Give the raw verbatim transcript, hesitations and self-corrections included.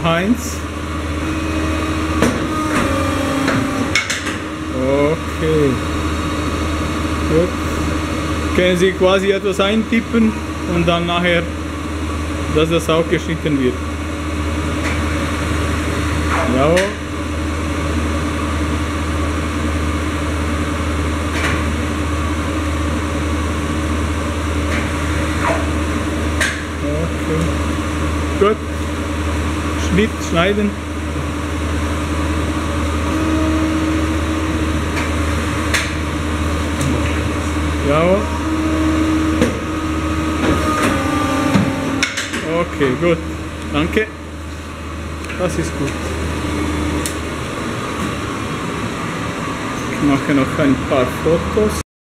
Noch eins. Okay. Gut. Können Sie quasi etwas eintippen und dann nachher, dass das auch geschnitten wird. Ja. Gut, Schnitt, schneiden. Ja. Okay, gut. Danke. Das ist gut. Ich mache noch ein paar Fotos.